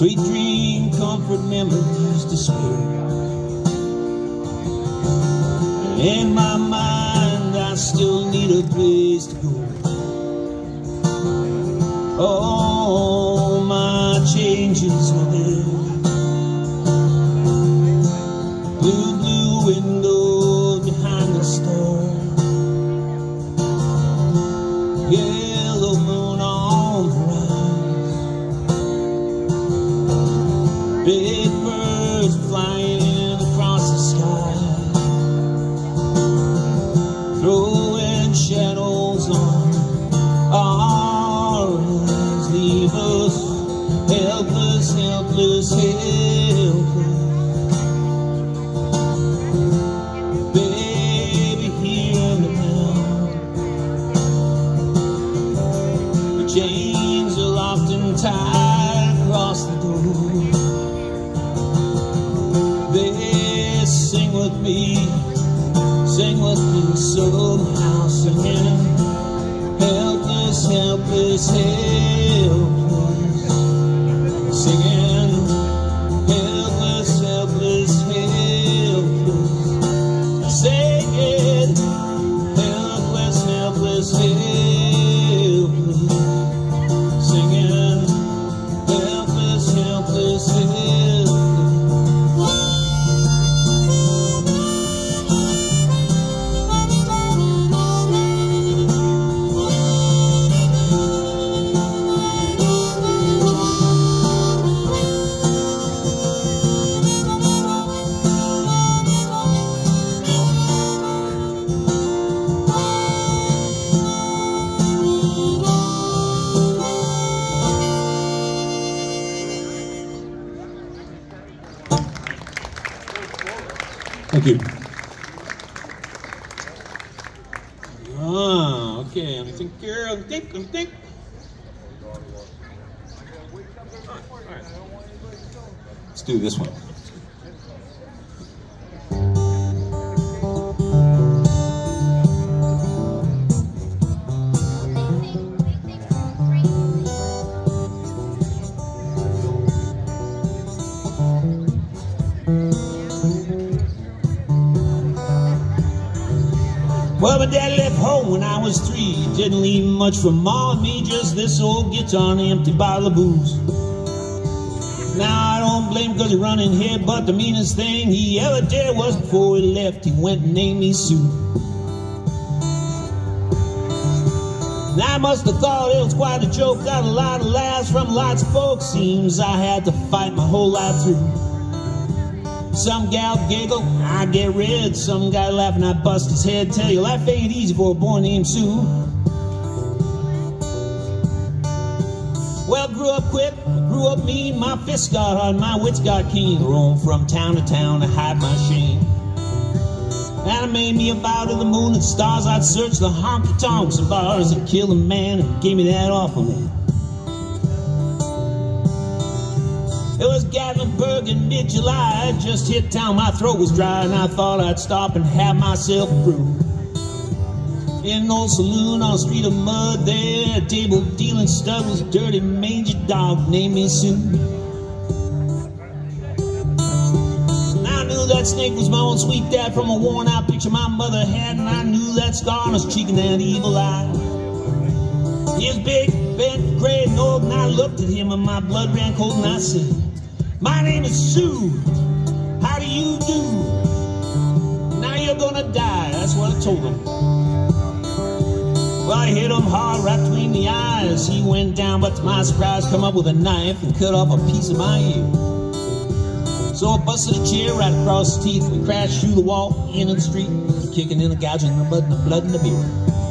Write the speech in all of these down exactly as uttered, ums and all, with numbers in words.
Sweet dream, comfort, memories, despair. In my mind, I still need a place to go. All my changes are there. Blue, blue window behind the store. Yellow moon on the rise. Big birds flying across the sky, throwing shadows on our eyes. Leave us helpless, helpless, helpless. Baby, hear me now. The chains are locked and tied across the door. They sing with me, sing with me somehow, singing helpless, helpless, helpless, singing helpless, helpless, helpless, singing helpless, helpless, helpless, singing helpless, helpless, helpless. Thank you. Ah, okay. I think here. I think. I think. All right. Let's do this one. Well, my dad left home when I was three. Didn't leave much for Mom and me, just this old guitar and an empty bottle of booze. Now I don't blame him 'cause he run in here, but the meanest thing he ever did was before he left, he went and named me Sue. And I must have thought it was quite a joke, got a lot of laughs from lots of folks. Seems I had to fight my whole life through. Some gal giggle, I get red. Some guy laughing, I bust his head. Tell you, life ain't easy for a boy named Sue. Well, grew up quick, grew up mean. My fists got hard, my wits got keen. Roamed from town to town to hide my shame. And it made me a vow to the moon and stars. I'd search the honky-tonks and bars and kill a man and gave me that awful name. It was Gatlinburg in mid-July. I just hit town, my throat was dry, and I thought I'd stop and have myself a brew. In an old saloon on a street of mud there, a table dealing stud was a dirty, mangy dog named me Sue. And I knew that snake was my own sweet dad from a worn-out picture my mother had, and I knew that scar on his cheek and that evil eye. He was big, bent, gray, and old, and I looked at him and my blood ran cold, and I said, "My name is Sue. How do you do? Now you're gonna die." That's what I told him. Well, I hit him hard right between the eyes. He went down, but to my surprise, come up with a knife and cut off a piece of my ear. So I busted a chair right across his teeth. We crashed through the wall, into the street, kicking in the gouging the blood and the blood and the beer.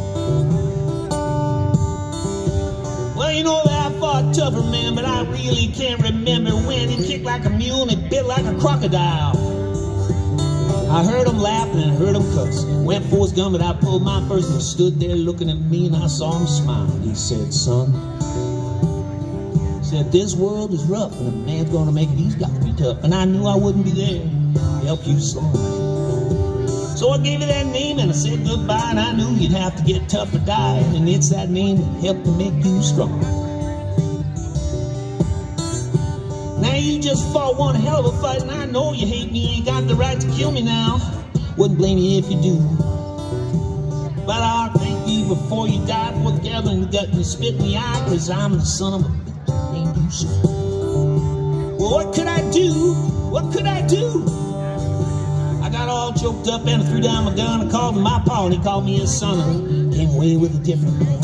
Well, you know that I fought tougher, man, but I really can't remember when he kicked like a mule and he bit like a crocodile. I heard him laughing and heard him cuss. Went for his gun, but I pulled mine first, and he stood there looking at me, and I saw him smile. He said, "Son," he said, "this world is rough, and if a man's gonna make it, he's got to be tough." And I knew I wouldn't be there to help you, son. So I gave you that name and I said goodbye, and I knew you'd have to get tough or die, and it's that name that helped to make you strong. Man, you just fought one hell of a fight, and I know you hate me. You ain't got the right to kill me now. Wouldn't blame you if you do. But I'll thank you before you die for the gathering the gut and the spit in the eye, cause I'm the son of a bitch named you, son. Well, what could I do? What could I do? I got all choked up and I threw down my gun. I called him my pa and he called me his son. And I came away with a different man.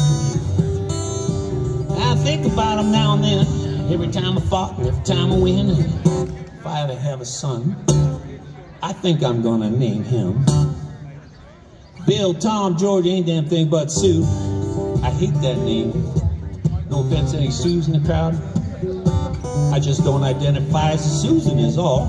I think about him now and then, every time I fought and every time I win. And if I ever have a son, I think I'm gonna name him Bill, Tom, George, ain't damn thing but Sue. I hate that name. No offense to any Sues in the crowd. I just don't identify as a Susan is all.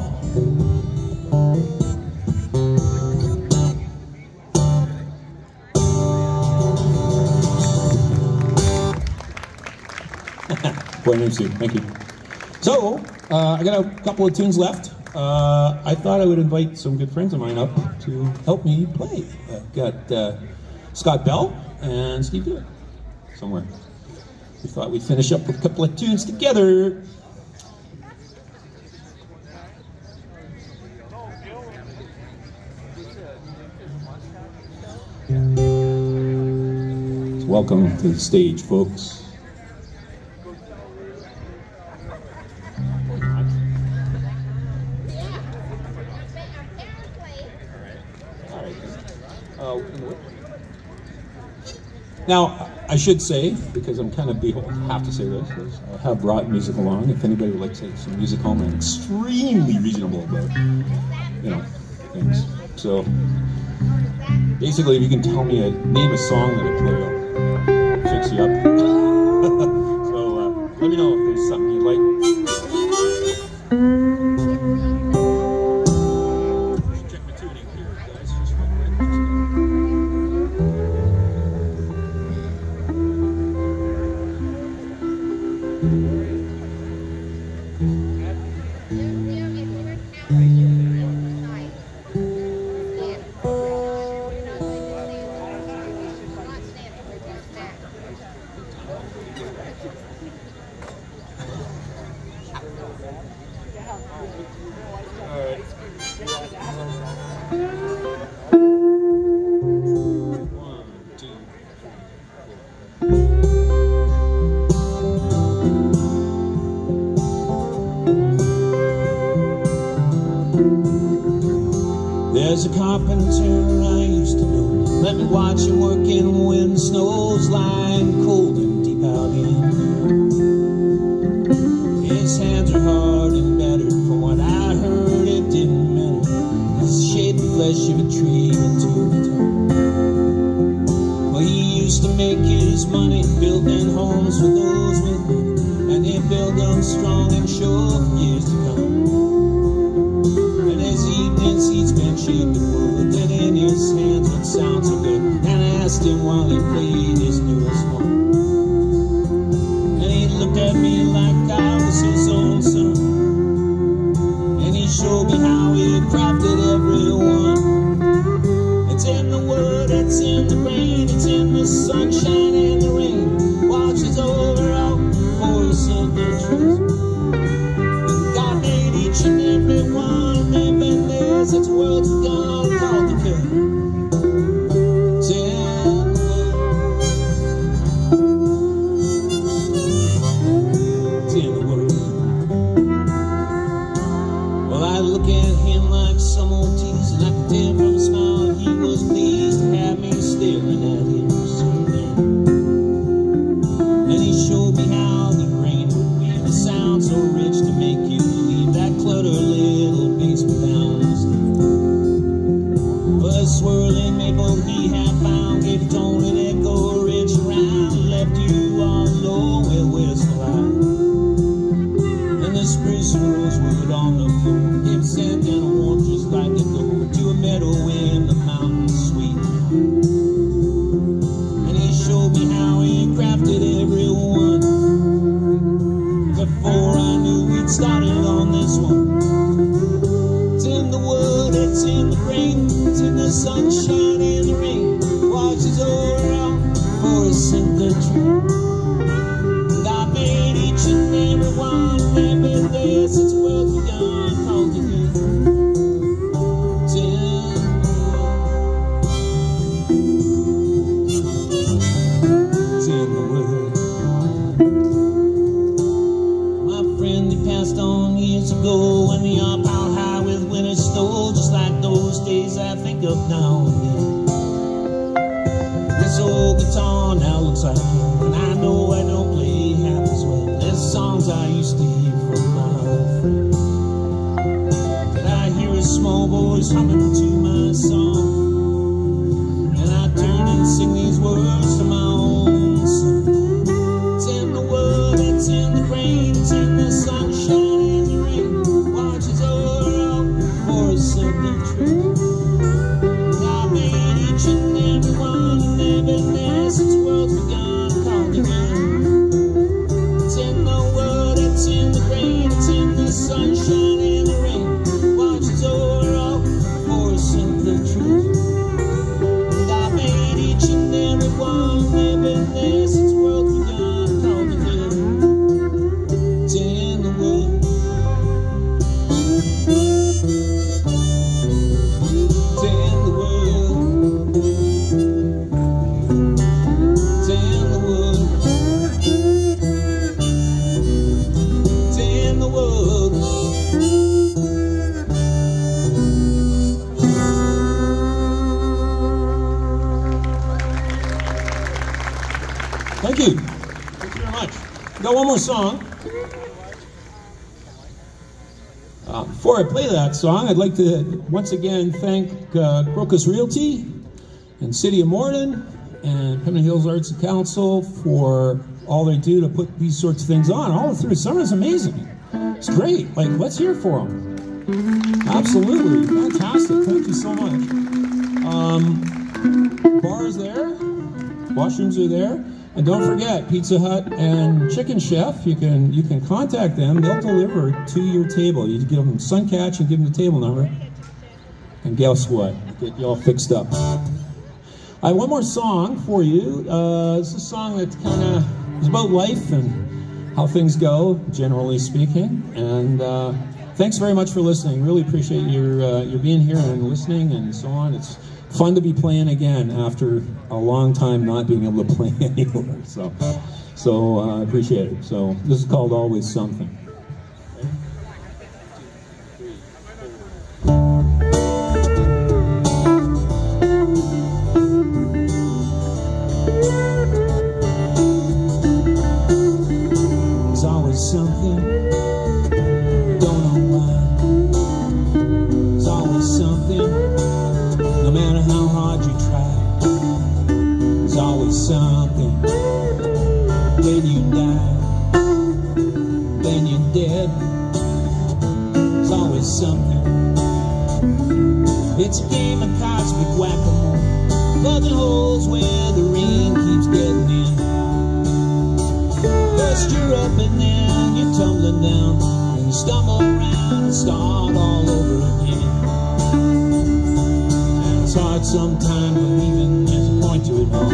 Boy named Sue, thank you. So, uh, I got a couple of tunes left. Uh, I thought I would invite some good friends of mine up to help me play. I've got uh, Scott Bell and Steve Dewitt somewhere. We thought we'd finish up with a couple of tunes together. So welcome to the stage, folks. Now, I should say, because I'm kind of beholden, have to say this, is I have brought music along. If anybody would like to take some music home, I'm extremely reasonable about, you know, things. So, basically, if you can tell me a name a song that I play, I'll fix you up. So, uh, let me know if there's something you'd like. Check my tuning here, guys. Just real quick. There's a carpenter I used to know. Let me watch him working when the snow's lying cold and deep out in there. His hands are hard and battered. From what I heard, it didn't matter. He's the shape of flesh of a tree into the top. Well, he used to make his money building homes for those with money, and he built them strong and sure for years to come. He'd spent shaping wood, and in his hands would sound so good. And I asked him while he played his newest one, and he looked at me like I was his own son, and he showed me how he crafted every one. It's in the wood, it's in the rain, it's in the sunshine and the rain. Watches over all forests of the trees. God made each and every one of them, and there's such worlds of God called the good. It's in the word. It's in the word. Well, I look at him like some old tease, and I could tell from his smile he was pleased to have me staring at him so then. And he showed me how the grain would weave a sound so rich to make you believe that clutter little basement down the street. much. Got one more song. Uh, before I play that song, I'd like to once again thank uh, Crocus Realty and City of Morden and Pembina Hills Arts Council for all they do to put these sorts of things on all through the summer. Is amazing. It's great. Like, let's hear for them. Absolutely. Fantastic. Thank you so much. Um, bars there. Washrooms are there. And don't forget, Pizza Hut and Chicken Chef, you can you can contact them. They'll deliver to your table. You give them Suncatch and give them the table number. And guess what? Get you all fixed up. I have one more song for you. Uh, it's a song that kind of is about life and how things go, generally speaking. And uh, thanks very much for listening. Really appreciate your uh, your being here and listening and so on. It's fun to be playing again after a long time not being able to play anywhere. So, so I uh, appreciate it. So this is called Always Something. There's always something, don't know why. There's always something. No matter how hard you try, there's always something. When you die, when you're dead, there's always something. It's a game of cosmic whack-a-mole, plugging holes where the rain keeps getting in. First you're up and then you're tumbling down, and you stumble around and start all over again. It's hard sometimes believing there's a point to it all.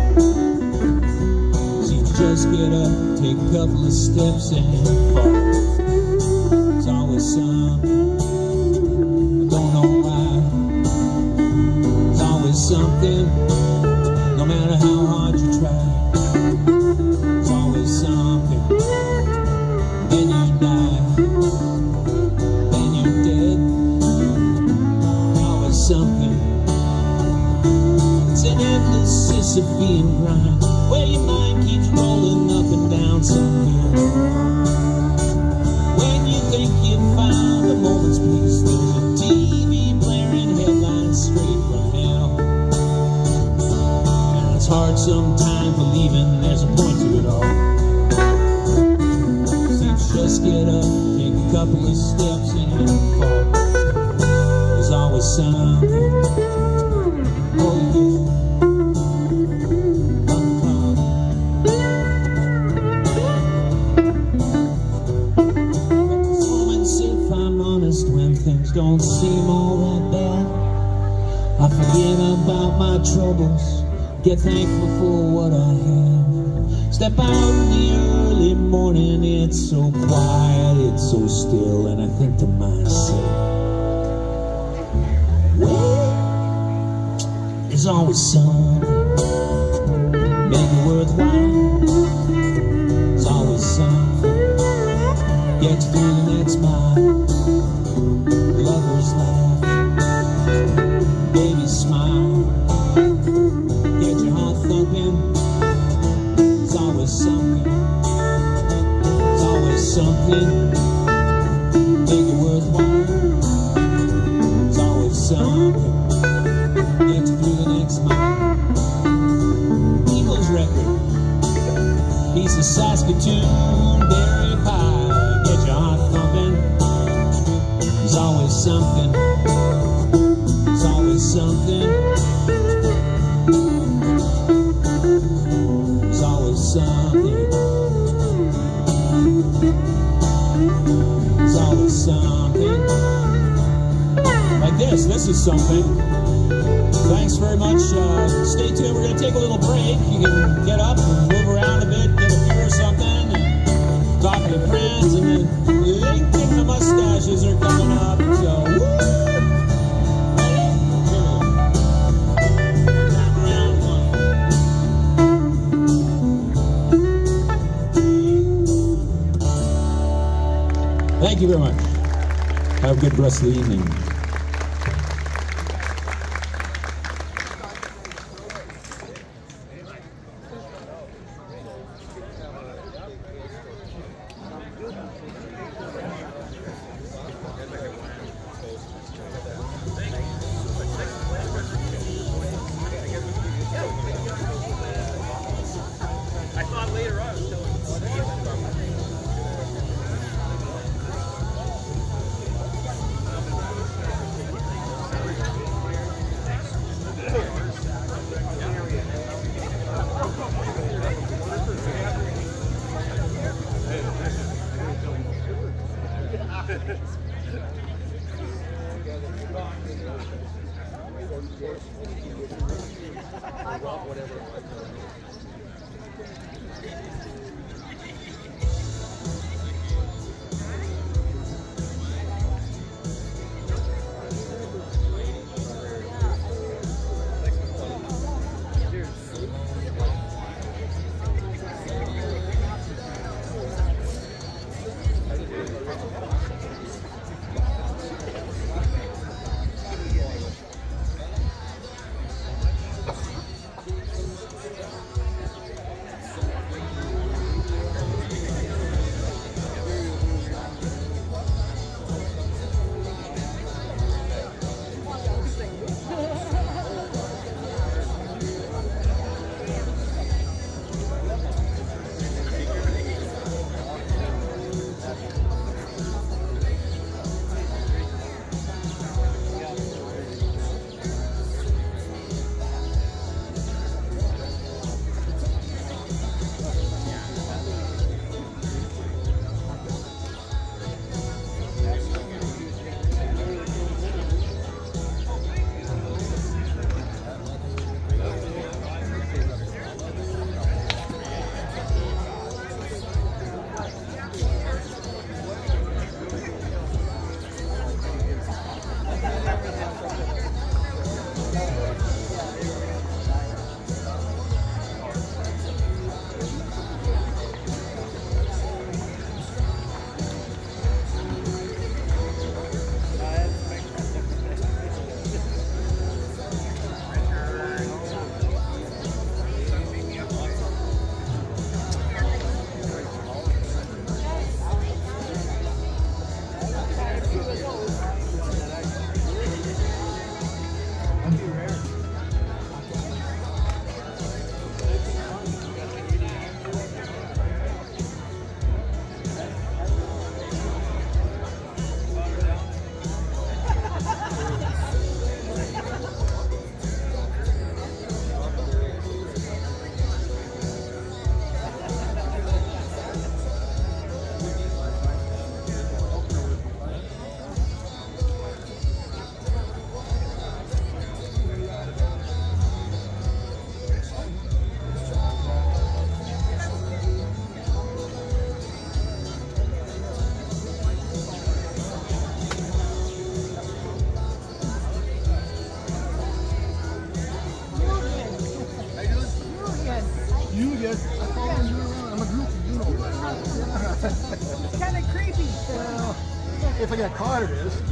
So you just get up, take a couple of steps and fall. There's always something, I don't know why. There's always something, no matter how hard you try. There's always something. Then you die, then you're dead. There's always something. It's an endless Sisyphean grind, where your mind keeps rolling up and down some hill. When you think you've found a moment's peace, there's a T V blaring headlines straight from hell. And it's hard sometimes believing there's a point to it all. So you just get up, take a couple of steps and fall. There's always something. Oh yeah. When things don't seem all that bad, I forget about my troubles, get thankful for what I have. Step out in the early morning, it's so quiet, it's so still, and I think to myself, well, there's always something make it worthwhile. There's always something get you through the next mile. Lovers laugh, babies smile, get your heart thumping. There's always something, there's always something make it worthwhile. There's always something get you through the next mile. Eagles record, piece of Saskatoon berry pie, get your heart thumping. There's always something, there's always something, there's always something, there's always something. Like this, this is something. Thanks very much. Uh, stay tuned, we're going to take a little break. You can get up and move around a bit, get a beer or something, and talk to your friends, and then Lincoln the mustaches are coming up, so woo! Thank you very much. Have a good rest of the evening. It's kind of creepy. Well, if I get caught, it is.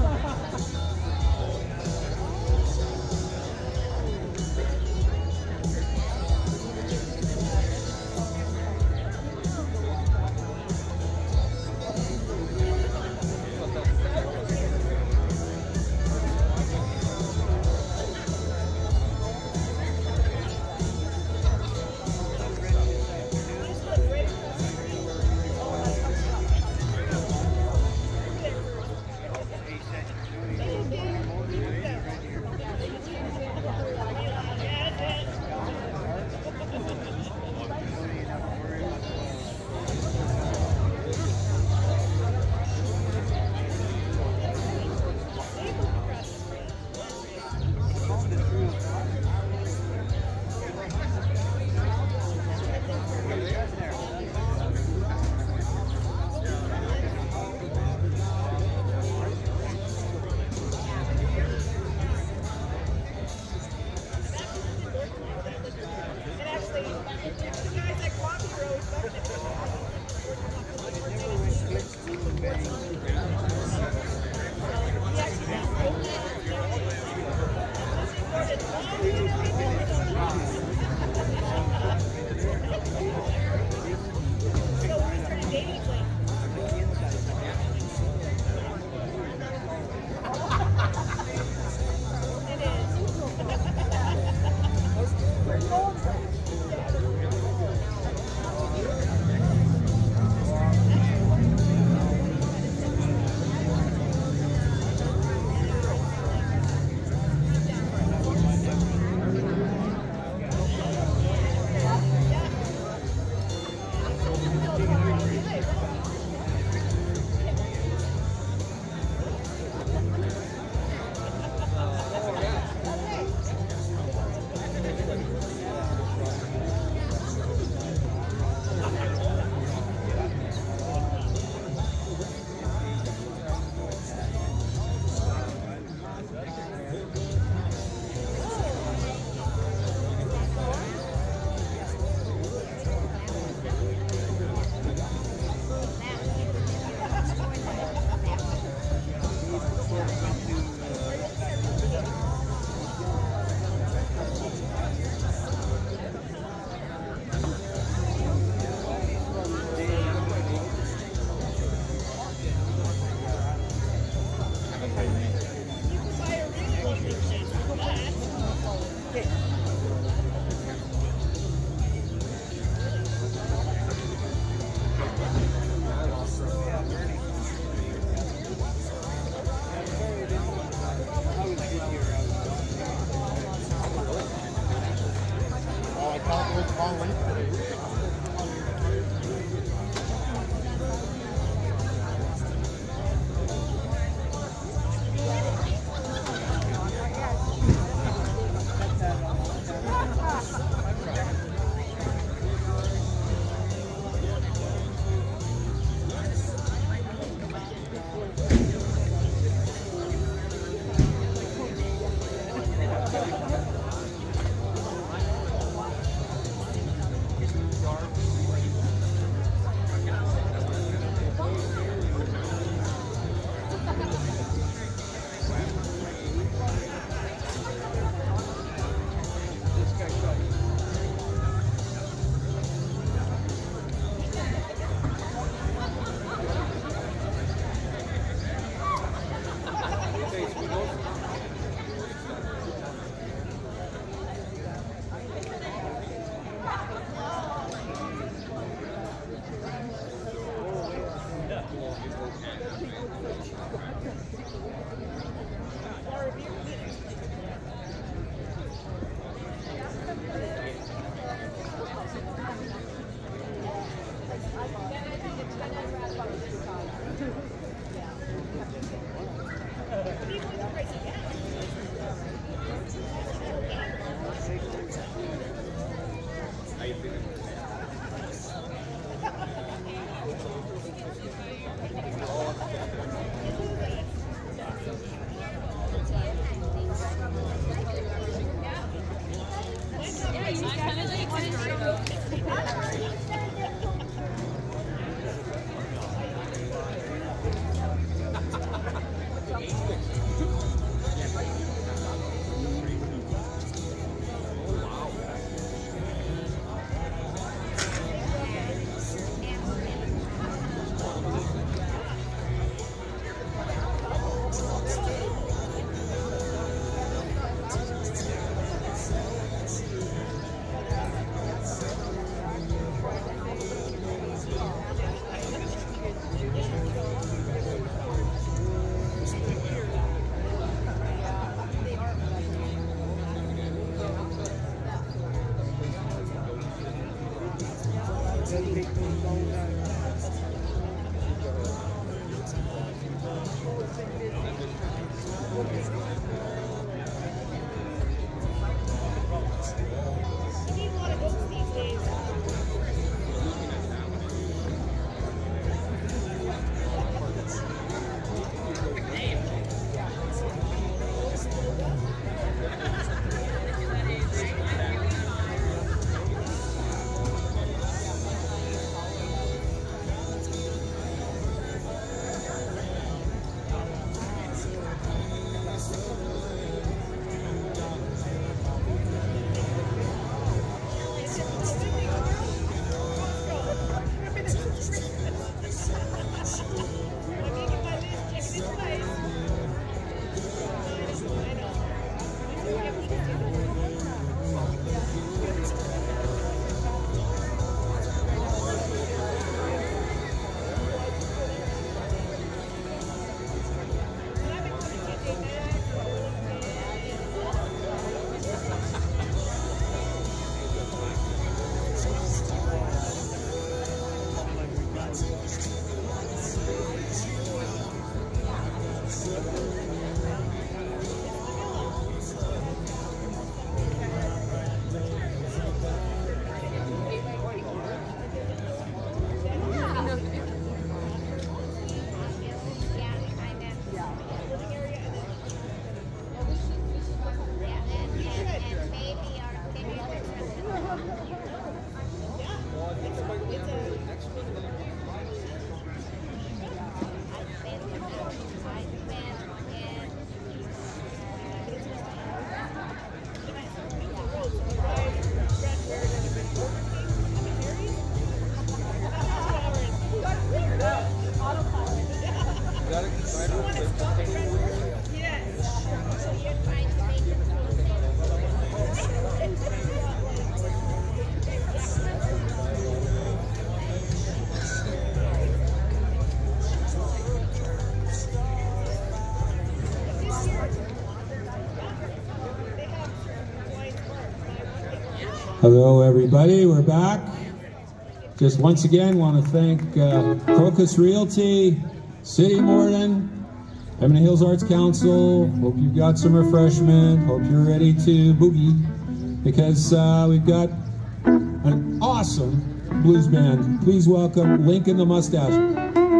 Hello everybody, we're back. Just once again want to thank uh, Crocus Realty, City Morden, Pembina Hills Arts Council. Hope you've got some refreshment, hope you're ready to boogie, because uh, we've got an awesome blues band. Please welcome Lincoln the Mustache.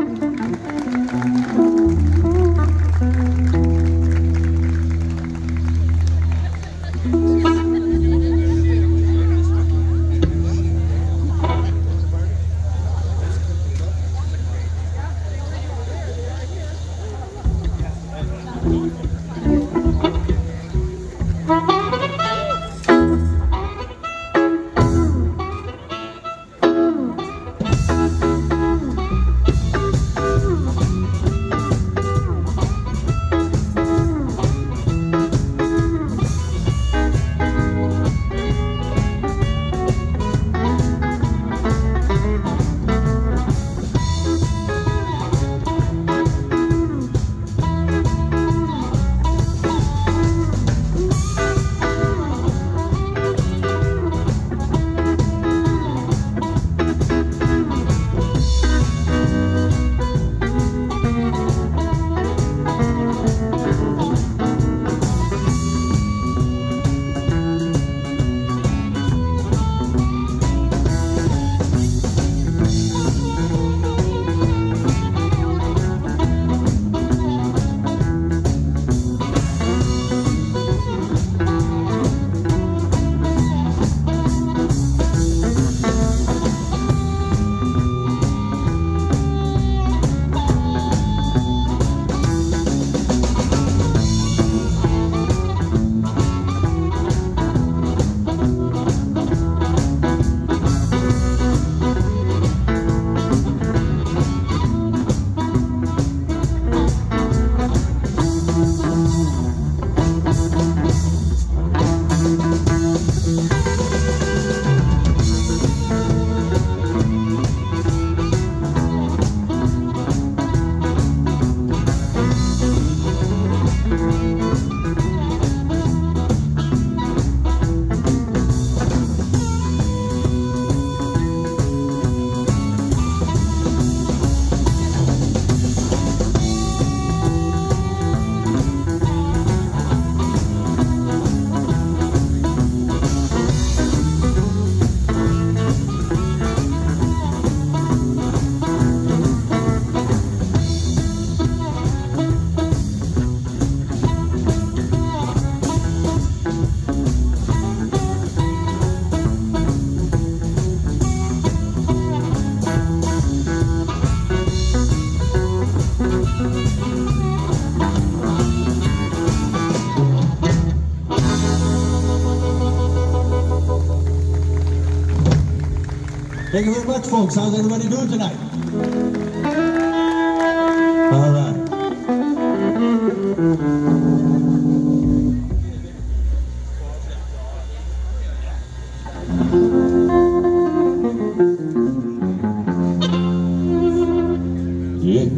Thank you very much, folks. How's everybody doing tonight? All right. Yeah.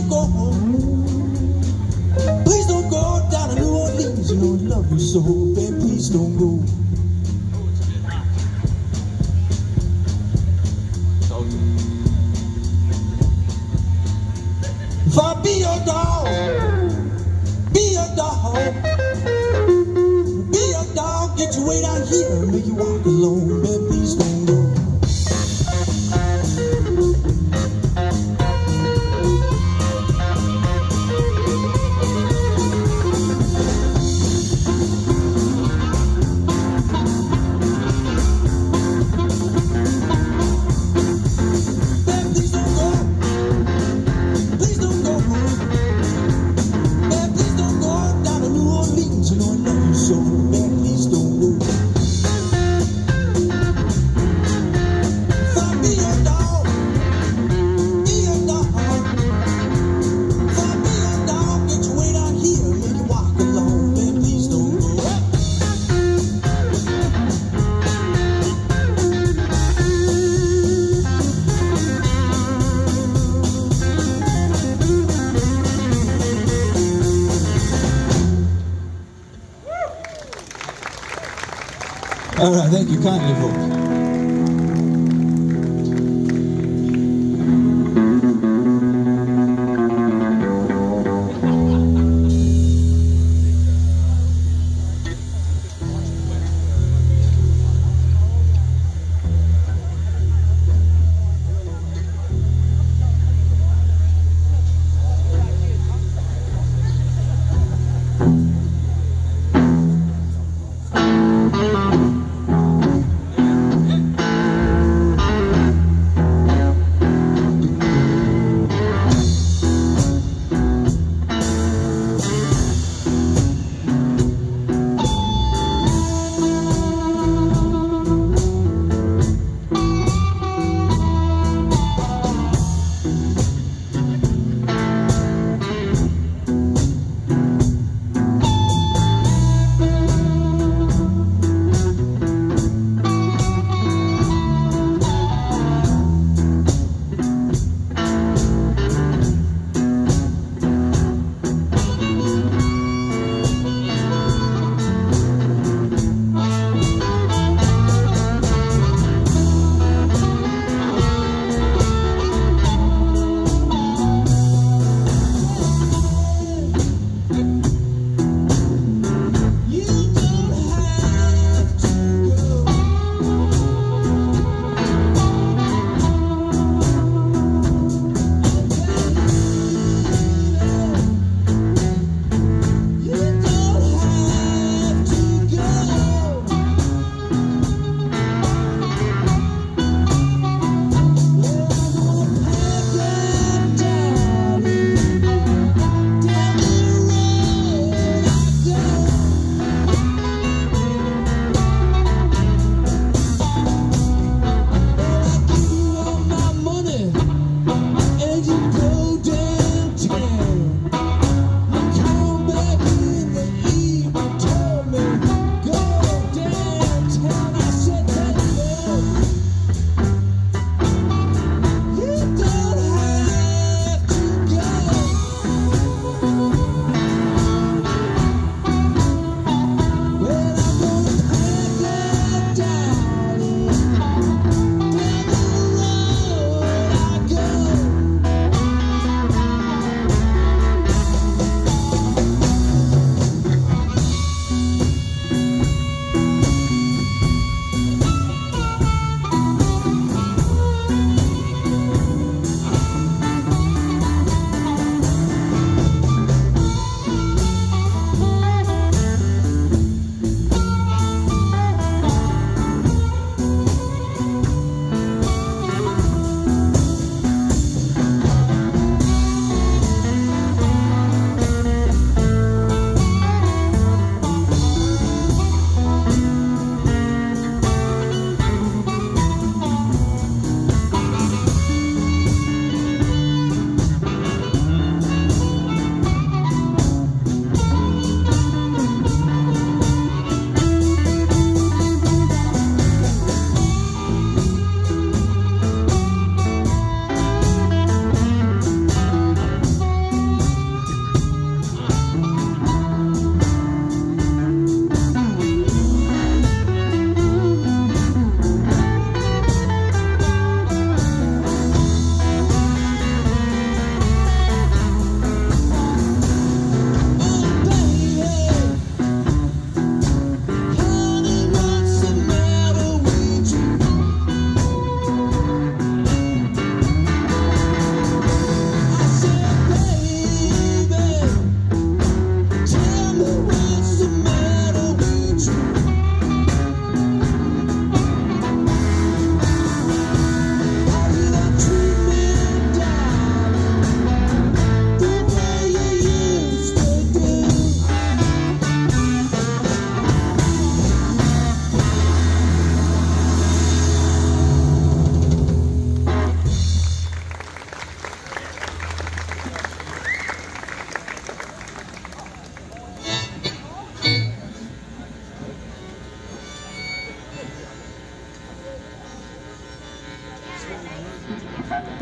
don't go home. Please don't go down to New Orleans. You know I love you so, babe. Please don't go. If I be your dog, be your dog, be your dog, get your way down here and make you walk alone, babe. Please don't go. All right, thank you kindly, folks.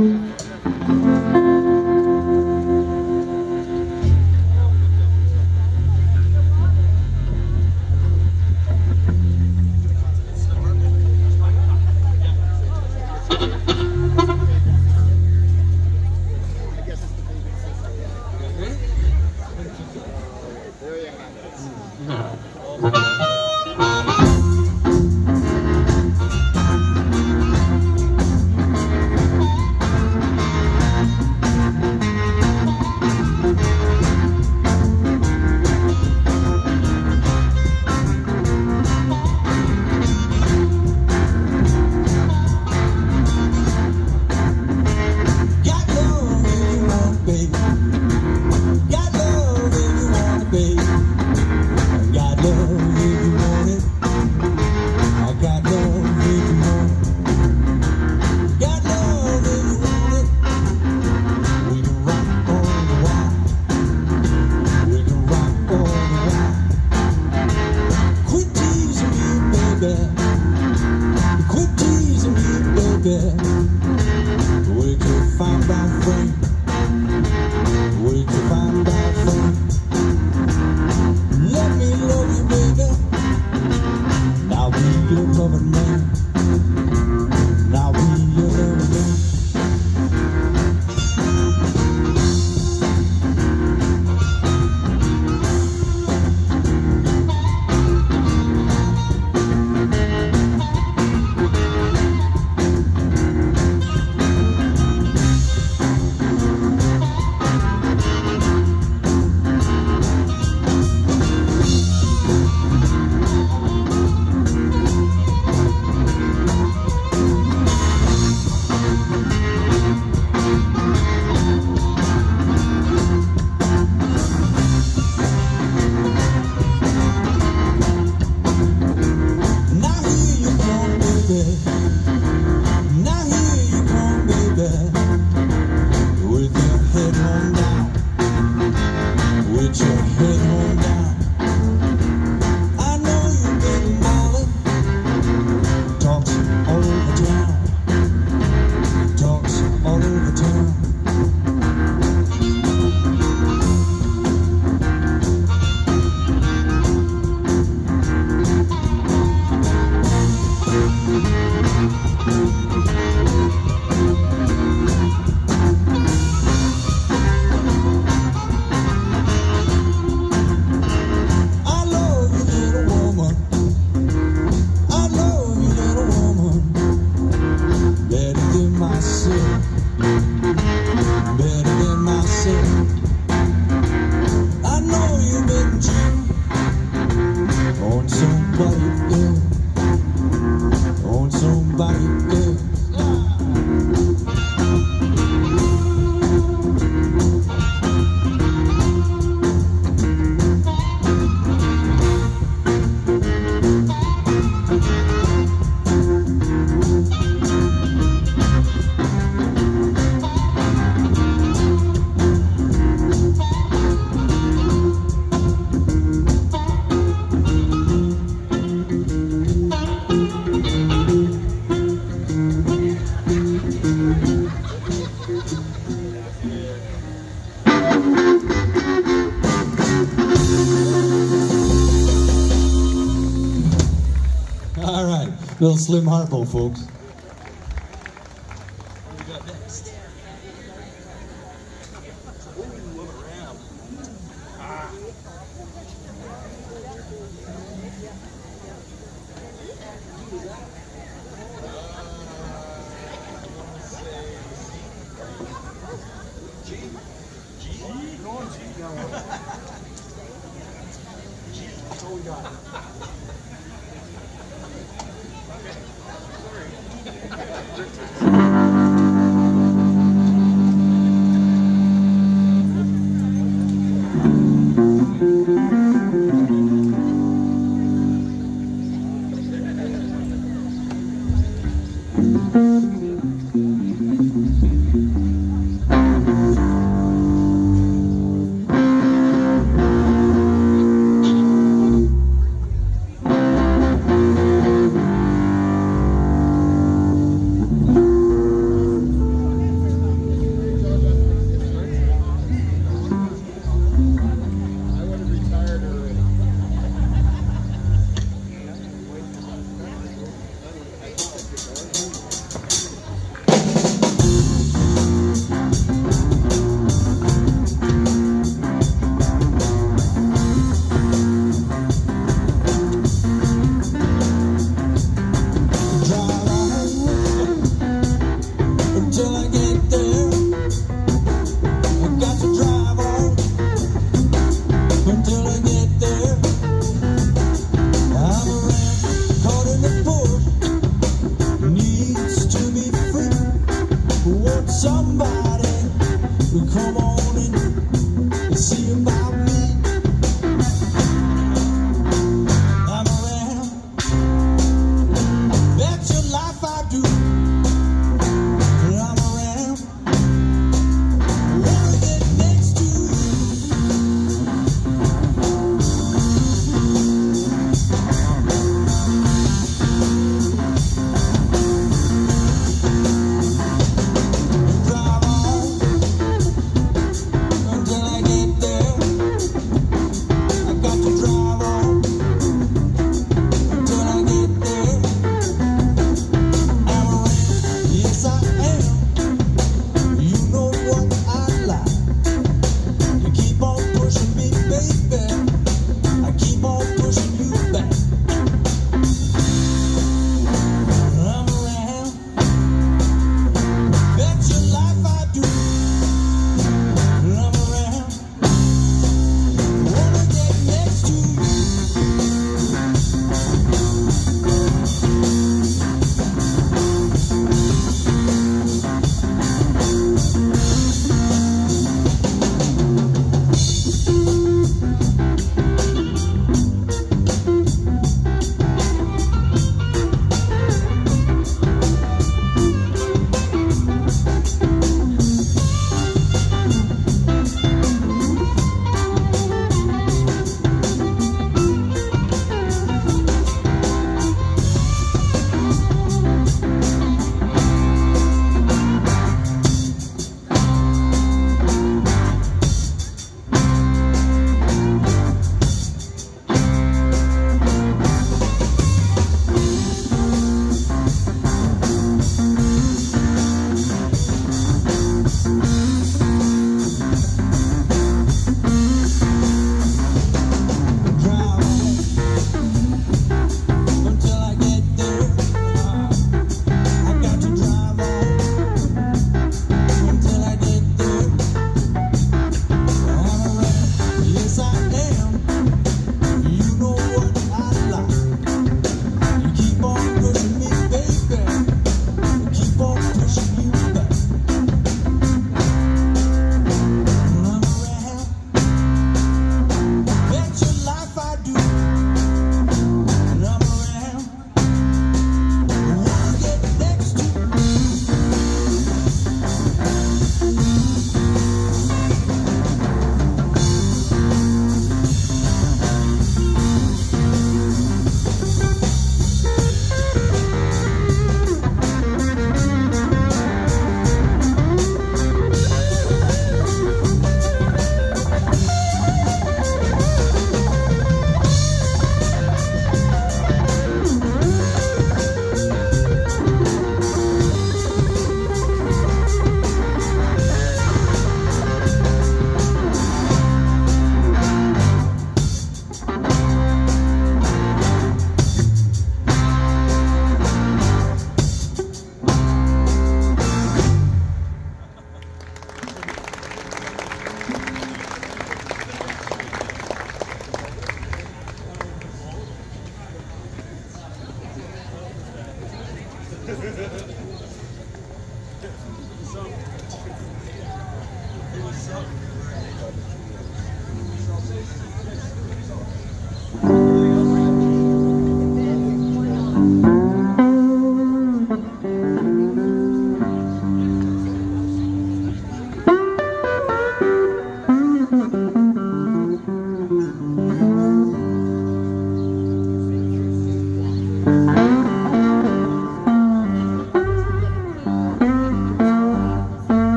Little Slim Harpo, folks.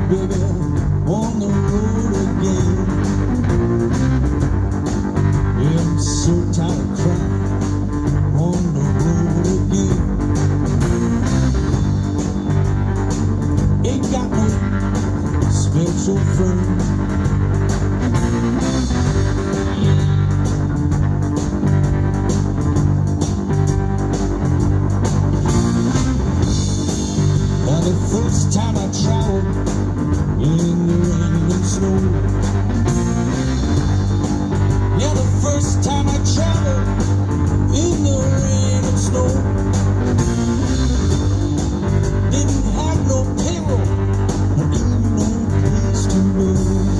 baby, on the road again. Yeah, I'm so tired of crying on the road again. Ain't got no special friend. Now the first time I traveled in the rain and snow. Yeah, the first time I traveled in the rain and snow. Didn't have no payroll, or even no place to go.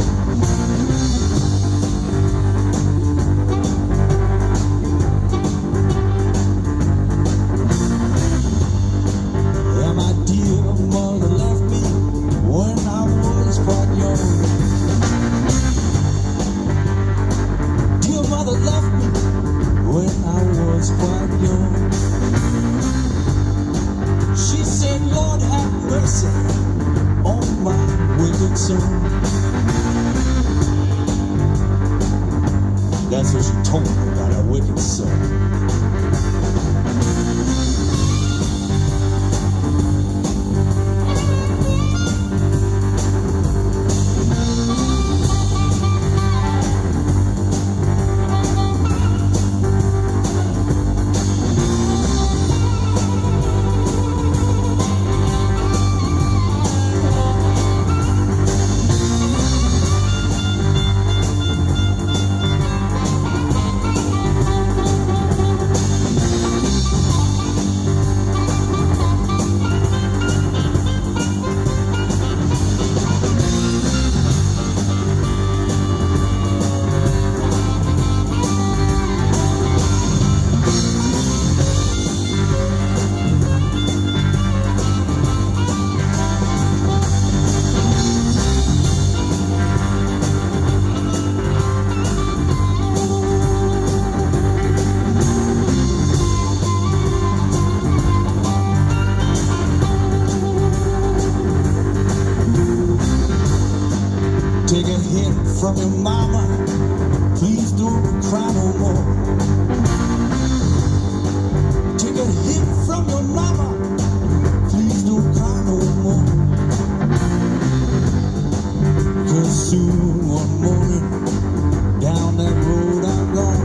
Yeah, my dear mother left me when I was quite young. Dear mother left me when I was quite young. She said, Lord have mercy on my wicked son. That's what she told me about her wicked son. Take a hint from your mama, please don't cry no more. Take a hint from your mama, please don't cry no more. Cause soon one morning, down that road I'm gone.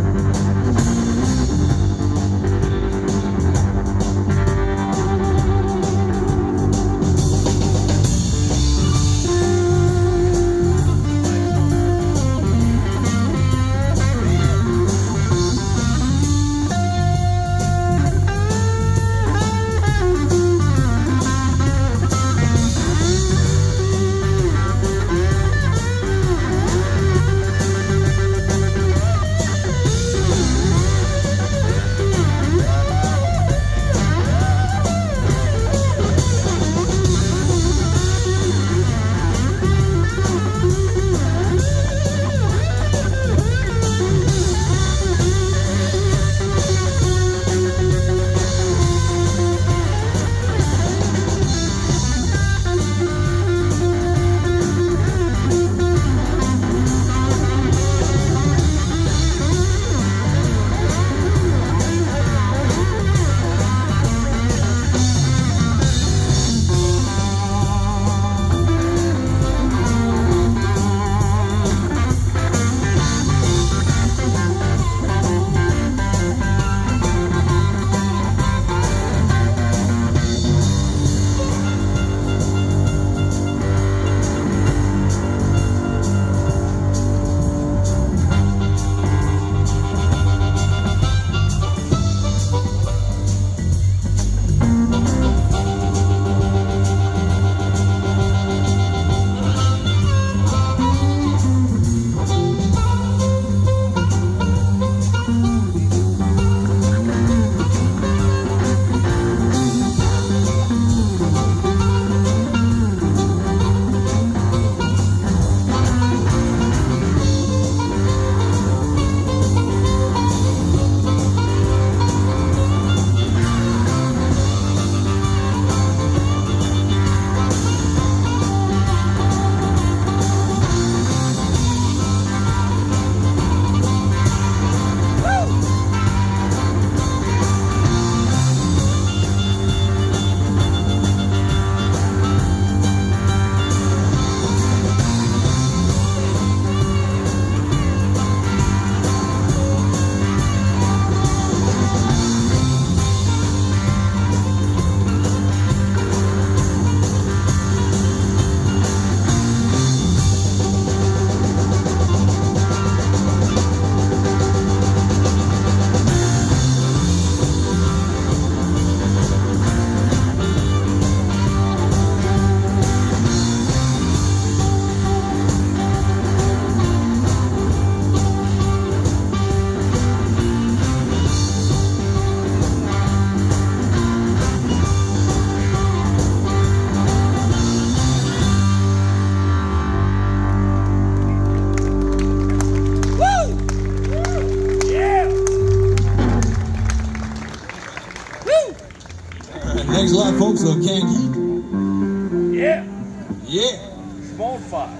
Thanks a lot, folks. So can't heat. Yeah. Yeah. Small five.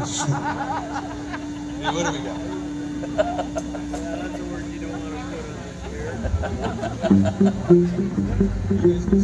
Hey, what do we got? That's a word you don't want to put on the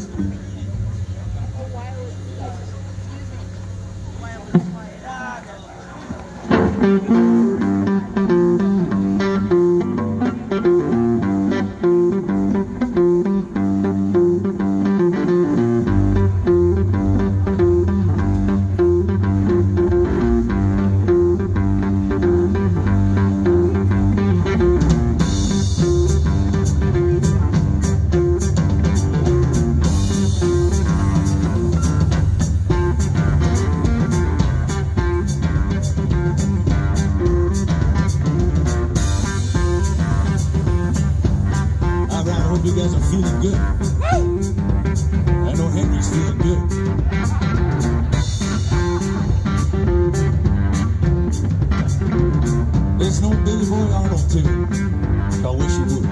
You guys are feeling good. I know Henry's feeling good. There's no Billy Boy Arnold tune. I wish you would.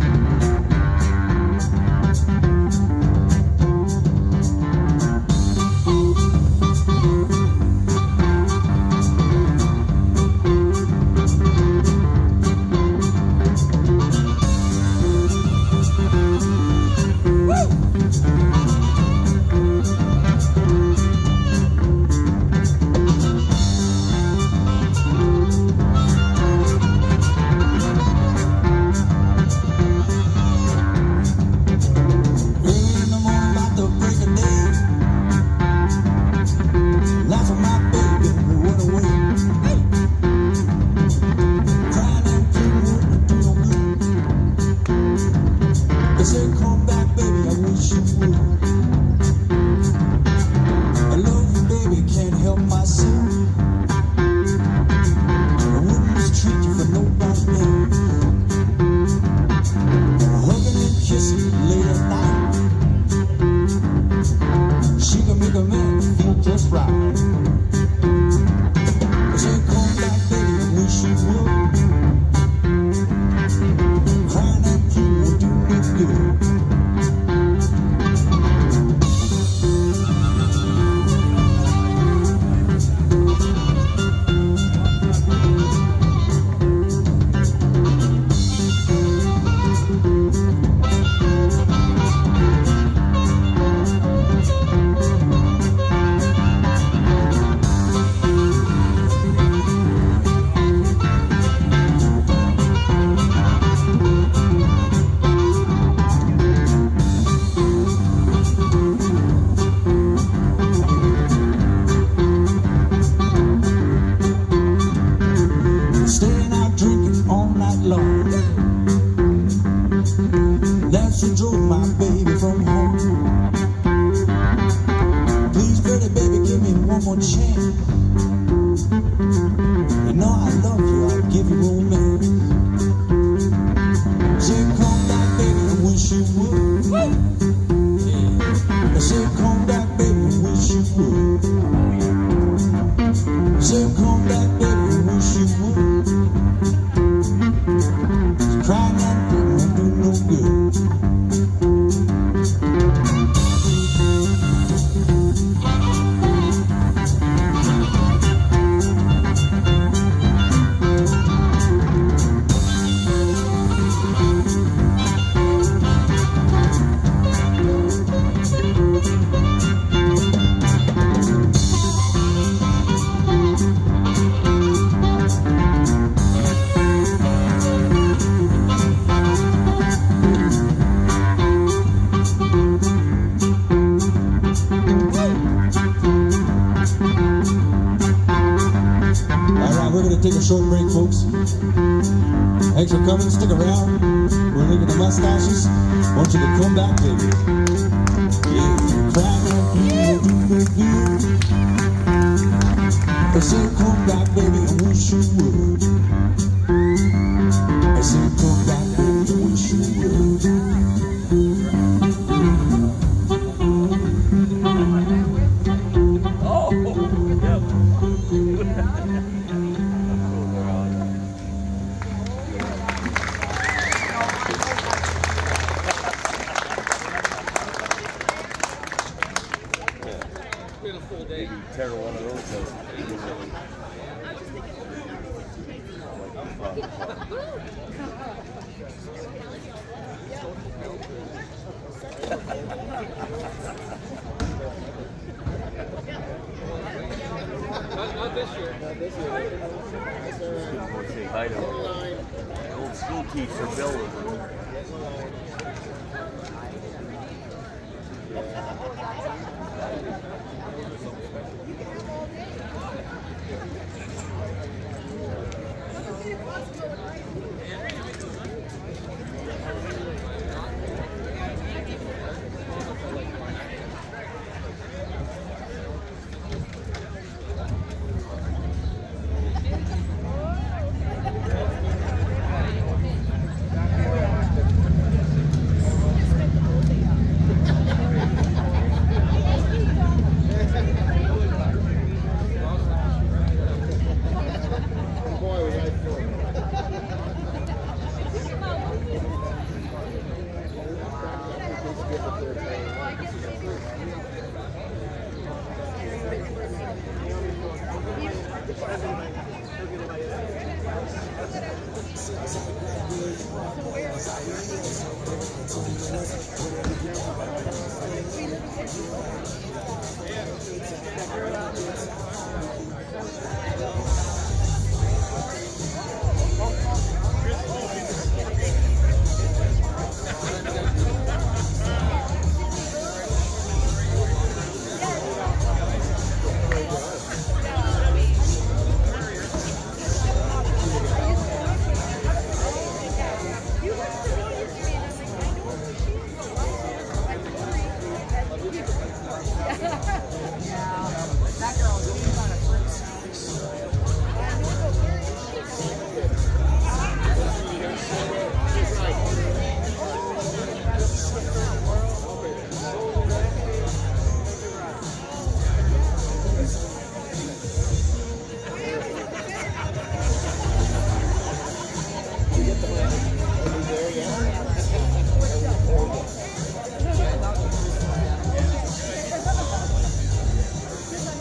Take a short break, folks. Thanks for coming. Stick around. We're leaving the mustaches. Want you to come back, baby. Yeah, cry up, you do no good. I said, come back, baby. I wish you would. I said, come back, baby. I wish you would. Oh, yep. tear one of those out. Not, not this year. Not this year. Say hi to him. Old school teacher, Bill. So where?